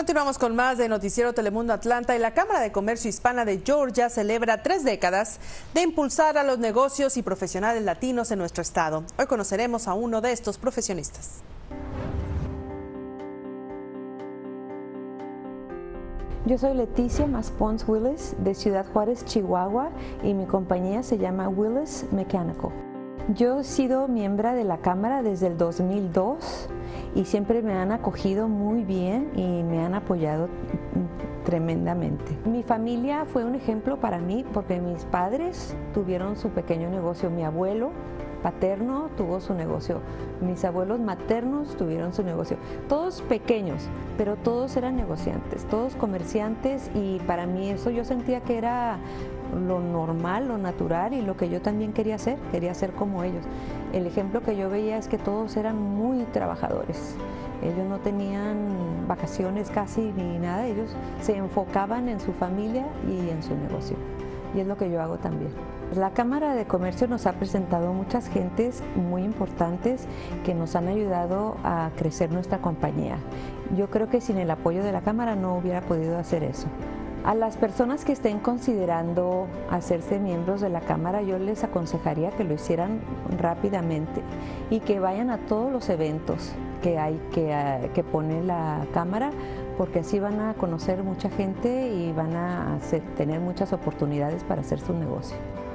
Continuamos con más de Noticiero Telemundo Atlanta y la Cámara de Comercio Hispana de Georgia celebra 3 décadas de impulsar a los negocios y profesionales latinos en nuestro estado. Hoy conoceremos a uno de estos profesionistas. Yo soy Leticia Maspons Willis de Ciudad Juárez, Chihuahua, y mi compañía se llama Willis Mechanical. Yo he sido miembro de la Cámara desde el 2002 y siempre me han acogido muy bien y me han apoyado tremendamente. Mi familia fue un ejemplo para mí porque mis padres tuvieron su pequeño negocio. Mi abuelo paterno tuvo su negocio, mis abuelos maternos tuvieron su negocio, todos pequeños, pero todos eran negociantes, todos comerciantes, y para mí eso yo sentía que era lo normal, lo natural, y lo que yo también quería ser como ellos. El ejemplo que yo veía es que todos eran muy trabajadores. Ellos no tenían vacaciones casi ni nada, ellos se enfocaban en su familia y en su negocio. Y es lo que yo hago también. La Cámara de Comercio nos ha presentado muchas gentes muy importantes que nos han ayudado a crecer nuestra compañía. Yo creo que sin el apoyo de la Cámara no hubiera podido hacer eso. A las personas que estén considerando hacerse miembros de la Cámara, yo les aconsejaría que lo hicieran rápidamente y que vayan a todos los eventos que pone la Cámara, porque así van a conocer mucha gente y van a tener muchas oportunidades para hacer su negocio.